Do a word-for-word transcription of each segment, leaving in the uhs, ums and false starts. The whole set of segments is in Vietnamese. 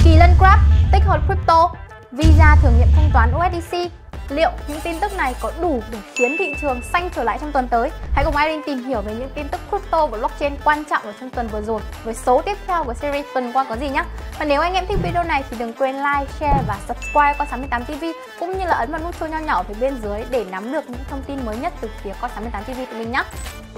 Kỳ lân Grab tích hợp crypto, Visa thử nghiệm thanh toán u ét đê xê. Liệu những tin tức này có đủ để khiến thị trường xanh trở lại trong tuần tới? Hãy cùng Irene tìm hiểu về những tin tức crypto và blockchain quan trọng ở trong tuần vừa rồi với số tiếp theo của series tuần qua có gì nhé. Và nếu anh em thích video này thì đừng quên like, share và subscribe Con sáu mươi tám ti vi cũng như là ấn vào nút chuông nho nhỏ phía bên dưới để nắm được những thông tin mới nhất từ phía Con sáu mươi tám ti vi của mình nhé.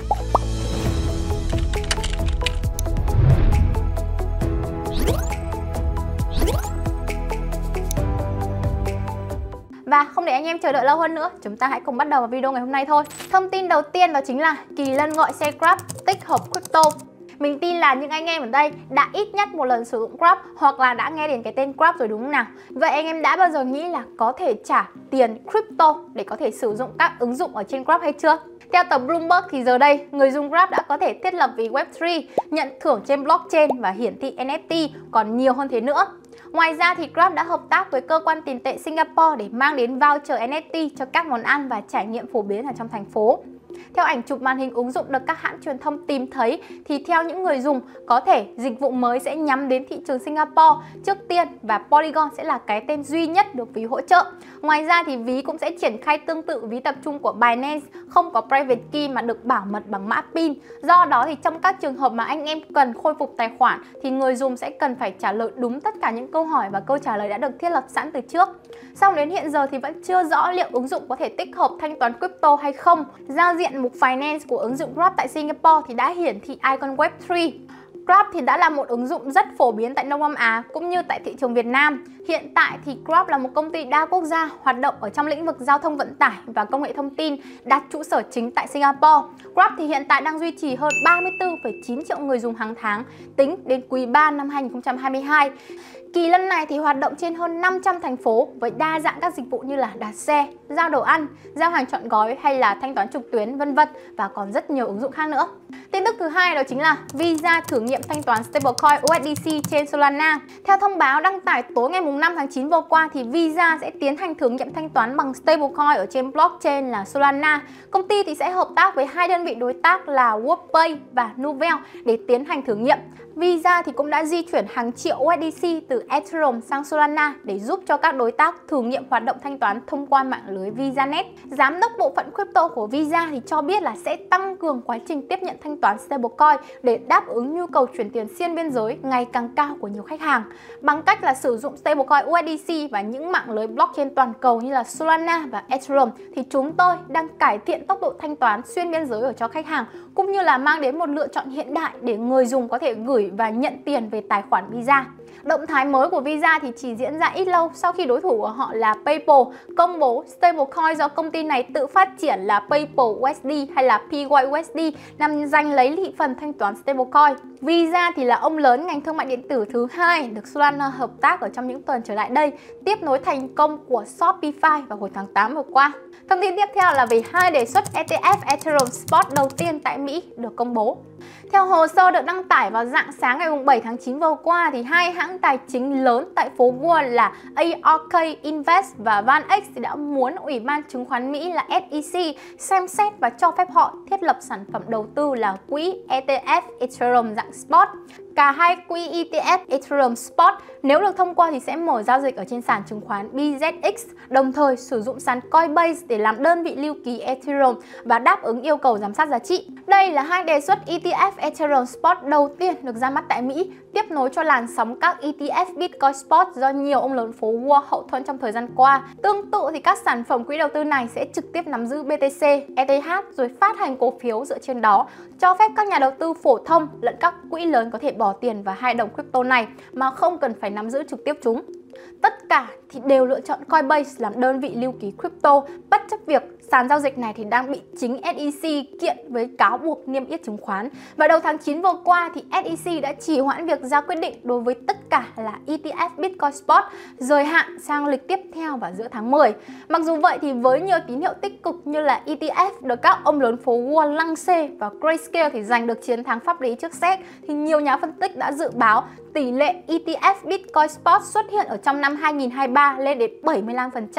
Và không để anh em chờ đợi lâu hơn nữa, chúng ta hãy cùng bắt đầu vào video ngày hôm nay thôi. Thông tin đầu tiên đó chính là Kỳ Lân gọi xe Grab tích hợp crypto. Mình tin là những anh em ở đây đã ít nhất một lần sử dụng Grab hoặc là đã nghe đến cái tên Grab rồi đúng không nào? Vậy anh em đã bao giờ nghĩ là có thể trả tiền crypto để có thể sử dụng các ứng dụng ở trên Grab hay chưa? Theo tờ Bloomberg thì giờ đây, người dùng Grab đã có thể thiết lập ví web ba, nhận thưởng trên blockchain và hiển thị en ép tê, còn nhiều hơn thế nữa. Ngoài ra thì Grab đã hợp tác với cơ quan tiền tệ Singapore để mang đến voucher en ép tê cho các món ăn và trải nghiệm phổ biến ở trong thành phố. Theo ảnh chụp màn hình ứng dụng được các hãng truyền thông tìm thấy thì theo những người dùng có thể dịch vụ mới sẽ nhắm đến thị trường Singapore trước tiên và Polygon sẽ là cái tên duy nhất được ví hỗ trợ. Ngoài ra thì ví cũng sẽ triển khai tương tự ví tập trung của Binance, không có private key mà được bảo mật bằng mã pin. Do đó thì trong các trường hợp mà anh em cần khôi phục tài khoản thì người dùng sẽ cần phải trả lời đúng tất cả những câu hỏi và câu trả lời đã được thiết lập sẵn từ trước. Song đến hiện giờ thì vẫn chưa rõ liệu ứng dụng có thể tích hợp thanh toán crypto hay không. Giao diện mục Finance của ứng dụng Grab tại Singapore thì đã hiển thị icon web ba. Grab thì đã là một ứng dụng rất phổ biến tại Đông Nam Á cũng như tại thị trường Việt Nam. Hiện tại thì Grab là một công ty đa quốc gia hoạt động ở trong lĩnh vực giao thông vận tải và công nghệ thông tin, đặt trụ sở chính tại Singapore. Grab thì hiện tại đang duy trì hơn ba mươi tư phẩy chín triệu người dùng hàng tháng tính đến quý ba năm hai nghìn không trăm hai mươi hai. Kỳ Lân này thì hoạt động trên hơn năm trăm thành phố với đa dạng các dịch vụ như là đặt xe, giao đồ ăn, giao hàng trọn gói hay là thanh toán trực tuyến vân vân và còn rất nhiều ứng dụng khác nữa. Tin tức thứ hai đó chính là Visa thử nghiệm thanh toán stablecoin u ét đê xê trên Solana. Theo thông báo đăng tải tối ngày năm tháng chín vừa qua thì Visa sẽ tiến hành thử nghiệm thanh toán bằng stablecoin ở trên blockchain là Solana. Công ty thì sẽ hợp tác với hai đơn vị đối tác là Worldpay và Nuvel để tiến hành thử nghiệm. Visa thì cũng đã di chuyển hàng triệu u ét đê xê từ Ethereum sang Solana để giúp cho các đối tác thử nghiệm hoạt động thanh toán thông qua mạng lưới VisaNet. Giám đốc bộ phận crypto của Visa thì cho biết là sẽ tăng cường quá trình tiếp nhận thanh toán stablecoin để đáp ứng nhu cầu chuyển tiền xuyên biên giới ngày càng cao của nhiều khách hàng. Bằng cách là sử dụng stablecoin u ét đê xê và những mạng lưới blockchain toàn cầu như là Solana và Ethereum thì chúng tôi đang cải thiện tốc độ thanh toán xuyên biên giới ở cho khách hàng cũng như là mang đến một lựa chọn hiện đại để người dùng có thể gửi và nhận tiền về tài khoản Visa. Động thái mới của Visa thì chỉ diễn ra ít lâu sau khi đối thủ của họ là PayPal công bố stablecoin do công ty này tự phát triển là PayPal u ét đê hay là pê i u ét đê nằm giành lấy thị phần thanh toán stablecoin. Visa thì là ông lớn ngành thương mại điện tử thứ hai được Solana hợp tác ở trong những tuần trở lại đây, tiếp nối thành công của Shopify vào hồi tháng tám vừa qua. Thông tin tiếp theo là về hai đề xuất e tê ép Ethereum Spot đầu tiên tại Mỹ được công bố. Theo hồ sơ được đăng tải vào rạng sáng ngày bảy tháng chín vừa qua thì hai hãng tài chính lớn tại phố Wall là a rờ ca Invest và VanEck đã muốn Ủy ban chứng khoán Mỹ là ét e xê xem xét và cho phép họ thiết lập sản phẩm đầu tư là quỹ e tê ép Ethereum dạng Spot. Cả hai quỹ e tê ép Ethereum Spot nếu được thông qua thì sẽ mở giao dịch ở trên sàn chứng khoán bê zét ích, đồng thời sử dụng sàn Coinbase để làm đơn vị lưu ký Ethereum và đáp ứng yêu cầu giám sát giá trị. Đây là hai đề xuất e tê ép Ethereum Spot đầu tiên được ra mắt tại Mỹ, tiếp nối cho làn sóng các e tê ép Bitcoin Spot do nhiều ông lớn phố Wall hậu thuẫn trong thời gian qua. Tương tự thì các sản phẩm quỹ đầu tư này sẽ trực tiếp nắm giữ bê tê xê, e tê hát rồi phát hành cổ phiếu dựa trên đó, cho phép các nhà đầu tư phổ thông lẫn các quỹ lớn có thể bỏ tiền vào hai đồng crypto này mà không cần phải nắm giữ trực tiếp chúng. Tất cả thì đều lựa chọn Coinbase làm đơn vị lưu ký crypto, bất chấp việc sàn giao dịch này thì đang bị chính ét e xê kiện với cáo buộc niêm yết chứng khoán. Và đầu tháng chín vừa qua thì ét e xê đã trì hoãn việc ra quyết định đối với tất cả là e tê ép Bitcoin Spot, rời hạn sang lịch tiếp theo vào giữa tháng mười. Mặc dù vậy thì với nhiều tín hiệu tích cực như là e tê ép được các ông lớn phố Wall lăng xê và Grayscale thì giành được chiến thắng pháp lý trước Séc, thì nhiều nhà phân tích đã dự báo tỷ lệ e tê ép Bitcoin Spot xuất hiện ở trong năm hai nghìn không trăm hai mươi ba lên đến bảy mươi lăm phần trăm,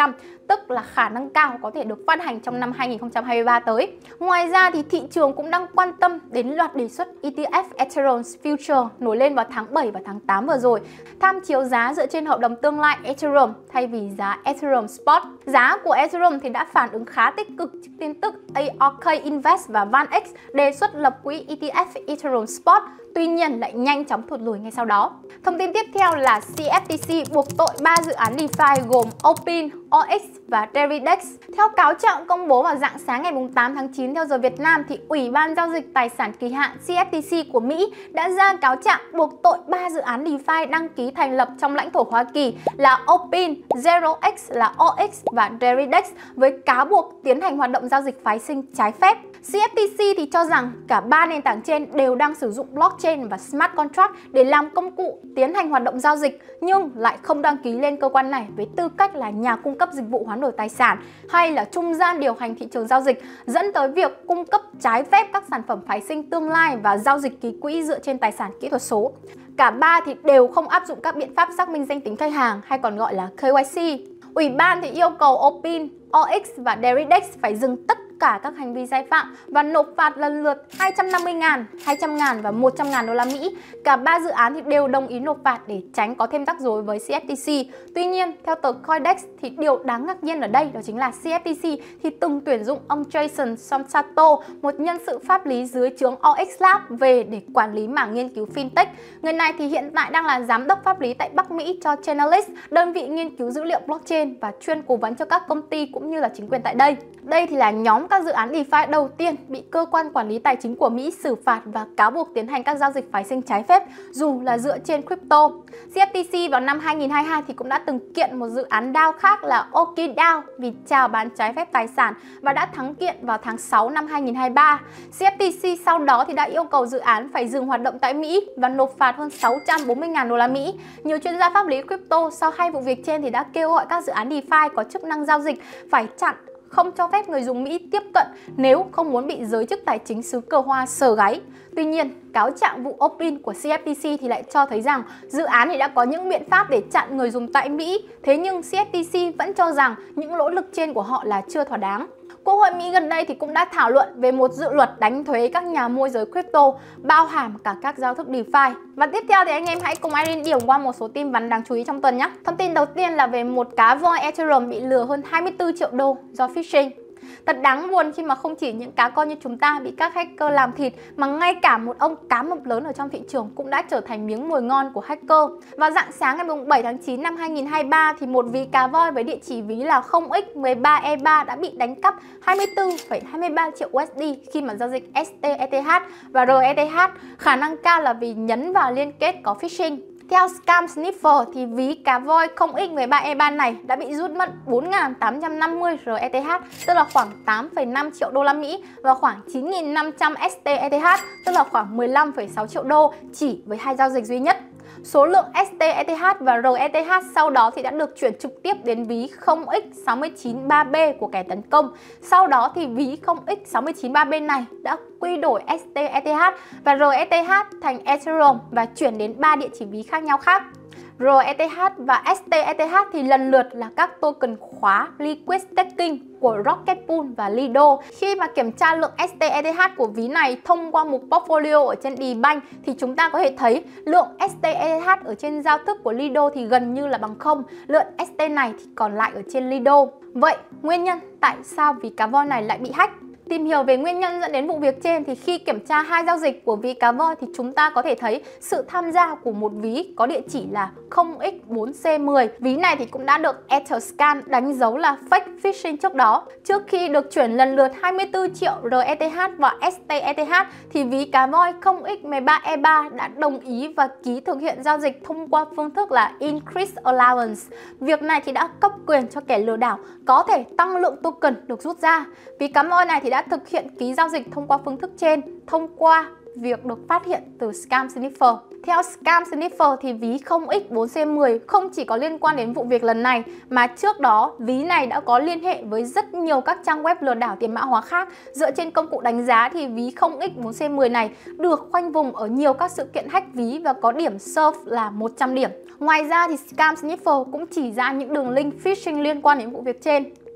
tức là khả năng cao có thể được phát hành trong năm hai nghìn không trăm hai mươi ba tới. Ngoài ra thì thị trường cũng đang quan tâm đến loạt đề xuất E T F Ethereum Future nổi lên vào tháng bảy và tháng tám vừa rồi, tham chiếu giá dựa trên hợp đồng tương lai Ethereum thay vì giá Ethereum Spot. Giá của Ethereum thì đã phản ứng khá tích cực trước tin tức A R K Invest và VanEck đề xuất lập quỹ E T F Ethereum Spot, tuy nhiên lại nhanh chóng thụt lùi ngay sau đó. Thông tin tiếp theo là C F T C buộc tội ba dự án DeFi gồm Opin, O X và Deridex. Theo cáo trạng công bố vào rạng sáng ngày tám tháng chín theo giờ Việt Nam, thì Ủy ban Giao dịch Tài sản Kỳ hạn C F T C của Mỹ đã ra cáo trạng buộc tội ba dự án DeFi đăng ký thành lập trong lãnh thổ Hoa Kỳ là Opin, Zero X là O X và Deridex với cáo buộc tiến hành hoạt động giao dịch phái sinh trái phép. C F T C thì cho rằng cả ba nền tảng trên đều đang sử dụng blockchain và smart contract để làm công cụ tiến hành hoạt động giao dịch, nhưng lại không đăng ký lên cơ quan này với tư cách là nhà cung cấp dịch vụ hoán đổi tài sản hay là trung gian điều hành thị trường giao dịch, dẫn tới việc cung cấp trái phép các sản phẩm phái sinh tương lai và giao dịch ký quỹ dựa trên tài sản kỹ thuật số. Cả ba thì đều không áp dụng các biện pháp xác minh danh tính khách hàng hay còn gọi là K Y C. Ủy ban thì yêu cầu Opin, O X và Deridex phải dừng tất cả các hành vi sai phạm và nộp phạt lần lượt hai trăm năm mươi nghìn, hai trăm nghìn và một trăm nghìn đô la Mỹ. Cả ba dự án thì đều đồng ý nộp phạt để tránh có thêm rắc rối với C F T C. Tuy nhiên, theo tờ Coindex thì điều đáng ngạc nhiên ở đây đó chính là C F T C thì từng tuyển dụng ông Jason Somsato, một nhân sự pháp lý dưới trướng O X Lab về để quản lý mảng nghiên cứu fintech. Người này thì hiện tại đang là giám đốc pháp lý tại Bắc Mỹ cho Chainalysis, đơn vị nghiên cứu dữ liệu blockchain và chuyên cố vấn cho các công ty cũng như là chính quyền tại đây. Đây thì là nhóm các dự án DeFi đầu tiên bị cơ quan quản lý tài chính của Mỹ xử phạt và cáo buộc tiến hành các giao dịch phái sinh trái phép dù là dựa trên crypto. C F T C vào năm hai nghìn không trăm hai mươi hai thì cũng đã từng kiện một dự án đao khác là OkiDao vì chào bán trái phép tài sản và đã thắng kiện vào tháng sáu năm hai nghìn không trăm hai mươi ba. C F T C sau đó thì đã yêu cầu dự án phải dừng hoạt động tại Mỹ và nộp phạt hơn sáu trăm bốn mươi nghìn đô la Mỹ. Nhiều chuyên gia pháp lý crypto sau hai vụ việc trên thì đã kêu gọi các dự án DeFi có chức năng giao dịch phải chặn, không cho phép người dùng Mỹ tiếp cận nếu không muốn bị giới chức tài chính xứ cờ hoa sờ gáy. Tuy nhiên, cáo trạng vụ Opin của C F T C thì lại cho thấy rằng dự án thì đã có những biện pháp để chặn người dùng tại Mỹ, thế nhưng C F T C vẫn cho rằng những nỗ lực trên của họ là chưa thỏa đáng. Quốc hội Mỹ gần đây thì cũng đã thảo luận về một dự luật đánh thuế các nhà môi giới crypto, bao hàm cả các giao thức DeFi. Và tiếp theo thì anh em hãy cùng Irene điểm qua một số tin vắn đáng chú ý trong tuần nhé. Thông tin đầu tiên là về một cá voi Ethereum bị lừa hơn hai mươi tư triệu đô do phishing. Thật đáng buồn khi mà không chỉ những cá con như chúng ta bị các hacker làm thịt, mà ngay cả một ông cá mập lớn ở trong thị trường cũng đã trở thành miếng mồi ngon của hacker. Vào rạng sáng ngày bảy tháng chín năm hai nghìn không trăm hai mươi ba thì một ví cá voi với địa chỉ ví là không x một ba e ba đã bị đánh cắp hai mươi tư phẩy hai mươi ba triệu U S D khi mà giao dịch S T E T H và R E T H, khả năng cao là vì nhấn vào liên kết có phishing. Theo Scam Sniffer thì ví cá voi không x một ba e ba này đã bị rút mất bốn nghìn tám trăm năm mươi R E T H, tức là khoảng tám phẩy năm triệu đô la Mỹ, và khoảng chín nghìn năm trăm S T E T H, tức là khoảng mười lăm phẩy sáu triệu đô chỉ với hai giao dịch duy nhất. Số lượng S T E T H và R E T H sau đó thì đã được chuyển trực tiếp đến ví không x sáu chín ba B của kẻ tấn công. Sau đó thì ví không x sáu chín ba B này đã quy đổi S T E T H và R E T H thành Ethereum và chuyển đến ba địa chỉ ví khác nhau khác. R E T H và S T E T H thì lần lượt là các token khóa Liquid Staking của Rocket Pool và Lido. Khi mà kiểm tra lượng S T E T H của ví này thông qua mục Portfolio ở trên Dbank thì chúng ta có thể thấy lượng S T E T H ở trên giao thức của Lido thì gần như là bằng không. Lượng S T này thì còn lại ở trên Lido. Vậy nguyên nhân tại sao ví cá voi này lại bị hack? Tìm hiểu về nguyên nhân dẫn đến vụ việc trên thì khi kiểm tra hai giao dịch của ví cá voi thì chúng ta có thể thấy sự tham gia của một ví có địa chỉ là không x bốn C mười. Ví này thì cũng đã được Etherscan đánh dấu là fake phishing trước đó. Trước khi được chuyển lần lượt hai mươi tư triệu R E T H và S T E T H thì ví cá voi không x một ba E ba đã đồng ý và ký thực hiện giao dịch thông qua phương thức là Increase Allowance. Việc này thì đã cấp quyền cho kẻ lừa đảo có thể tăng lượng token được rút ra. Ví cá voi này thì đã thực hiện ký giao dịch thông qua phương thức trên thông qua việc được phát hiện từ Scam Sniffer. Theo Scam Sniffer thì ví không x bốn C mười không chỉ có liên quan đến vụ việc lần này mà trước đó ví này đã có liên hệ với rất nhiều các trang web lừa đảo tiền mã hóa khác. Dựa trên công cụ đánh giá thì ví không x bốn C mười này được khoanh vùng ở nhiều các sự kiện hack ví và có điểm serve là một trăm điểm. Ngoài ra thì Scam Sniffer cũng chỉ ra những đường link phishing liên quan đến vụ việc trên.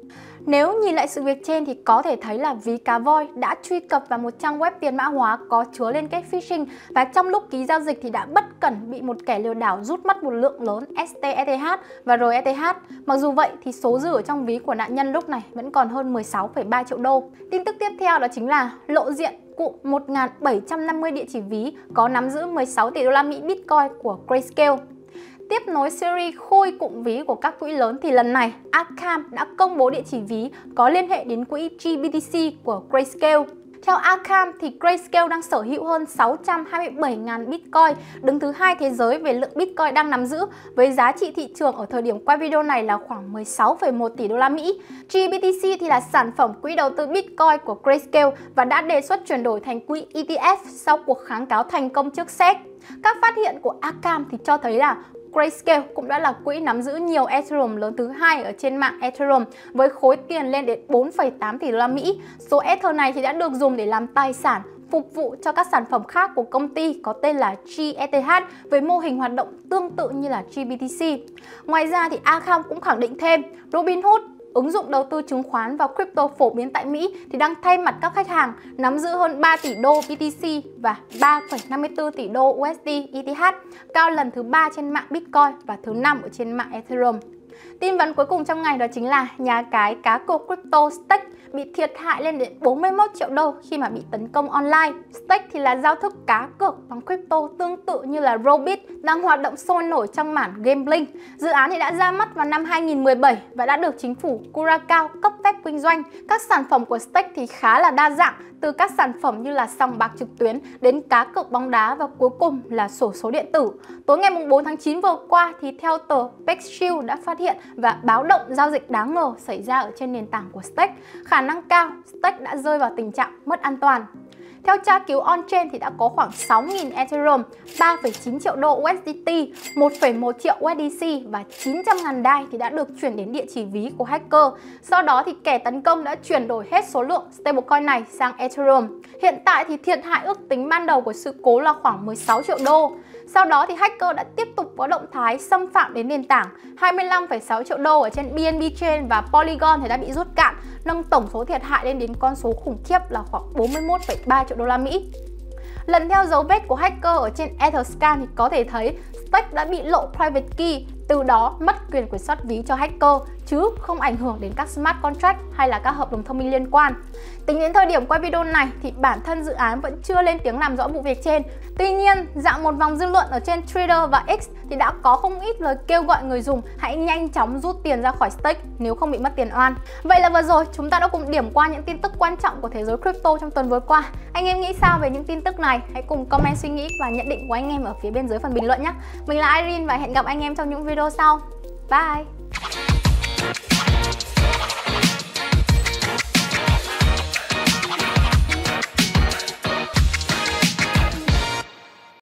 Nếu nhìn lại sự việc trên thì có thể thấy là ví cá voi đã truy cập vào một trang web tiền mã hóa có chứa liên kết phishing, và trong lúc ký giao dịch thì đã bất cẩn bị một kẻ lừa đảo rút mất một lượng lớn ét tê e tê hát và rờ e tê hát. Mặc dù vậy thì số dư ở trong ví của nạn nhân lúc này vẫn còn hơn mười sáu phẩy ba triệu đô. Tin tức tiếp theo đó chính là lộ diện cụm một nghìn bảy trăm năm mươi địa chỉ ví có nắm giữ mười sáu tỷ đô la Mỹ Bitcoin của Grayscale. Tiếp nối series khui cụm ví của các quỹ lớn thì lần này Arkham đã công bố địa chỉ ví có liên hệ đến quỹ giê bê tê xê của Grayscale. Theo Arkham thì Grayscale đang sở hữu hơn sáu trăm hai mươi bảy nghìn Bitcoin, đứng thứ hai thế giới về lượng Bitcoin đang nắm giữ, với giá trị thị trường ở thời điểm quay video này là khoảng mười sáu phẩy một tỷ đô la Mỹ. giê bê tê xê thì là sản phẩm quỹ đầu tư Bitcoin của Grayscale và đã đề xuất chuyển đổi thành quỹ e tê ép sau cuộc kháng cáo thành công trước ét e xê. Các phát hiện của Arkham thì cho thấy là Grayscale cũng đã là quỹ nắm giữ nhiều Ethereum lớn thứ hai ở trên mạng Ethereum với khối tiền lên đến bốn phẩy tám tỷ đô la Mỹ. Số Ether này thì đã được dùng để làm tài sản phục vụ cho các sản phẩm khác của công ty có tên là giê e tê hát với mô hình hoạt động tương tự như là giê bê tê xê. Ngoài ra thì Arkham cũng khẳng định thêm Robinhood, ứng dụng đầu tư chứng khoán và crypto phổ biến tại Mỹ, thì đang thay mặt các khách hàng nắm giữ hơn ba tỷ đô bê tê xê và ba phẩy năm mươi tư tỷ đô u ét đê e tê hát, cao lần thứ ba trên mạng Bitcoin và thứ năm ở trên mạng Ethereum. Tin vắn cuối cùng trong ngày đó chính là nhà cái cá cược crypto Stake bị thiệt hại lên đến bốn mươi mốt triệu đô khi mà bị tấn công online. Stake thì là giao thức cá cược bằng crypto tương tự như là Robit đang hoạt động sôi nổi trong mảng gambling. Dự án thì đã ra mắt vào năm hai nghìn mười bảy và đã được chính phủ Curacao cấp phép kinh doanh. Các sản phẩm của Stake thì khá là đa dạng, từ các sản phẩm như là sòng bạc trực tuyến đến cá cược bóng đá và cuối cùng là xổ số điện tử. Tối ngày bốn tháng chín vừa qua thì theo tờ Paxful đã phát hiện và báo động giao dịch đáng ngờ xảy ra ở trên nền tảng của Stake. Khả năng cao Stake đã rơi vào tình trạng mất an toàn. Theo tra cứu on-chain thì đã có khoảng sáu nghìn Ethereum, ba phẩy chín triệu đô u ét đê tê, một phẩy một triệu u ét đê xê và chín trăm nghìn đai thì đã được chuyển đến địa chỉ ví của hacker. Sau đó thì kẻ tấn công đã chuyển đổi hết số lượng stablecoin này sang Ethereum. Hiện tại thì thiệt hại ước tính ban đầu của sự cố là khoảng mười sáu triệu đô. Sau đó thì hacker đã tiếp tục có động thái xâm phạm đến nền tảng. hai mươi lăm phẩy sáu triệu đô ở trên bê en bê Chain và Polygon thì đã bị rút cạn, nâng tổng số thiệt hại lên đến con số khủng khiếp là khoảng bốn mươi mốt phẩy ba triệu đô la Mỹ. Lần theo dấu vết của hacker ở trên Etherscan thì có thể thấy Stake đã bị lộ private key, từ đó mất quyền kiểm soát ví cho hacker, chứ không ảnh hưởng đến các smart contract hay là các hợp đồng thông minh liên quan. Tính đến thời điểm quay video này thì bản thân dự án vẫn chưa lên tiếng làm rõ vụ việc trên. Tuy nhiên, dạo một vòng dư luận ở trên Twitter và X thì đã có không ít lời kêu gọi người dùng hãy nhanh chóng rút tiền ra khỏi Stake nếu không bị mất tiền oan. Vậy là vừa rồi chúng ta đã cùng điểm qua những tin tức quan trọng của thế giới crypto trong tuần vừa qua. Anh em nghĩ sao về những tin tức này? Hãy cùng comment suy nghĩ và nhận định của anh em ở phía bên dưới phần bình luận nhé. Mình là Irene và hẹn gặp anh em trong những video sau. Bye!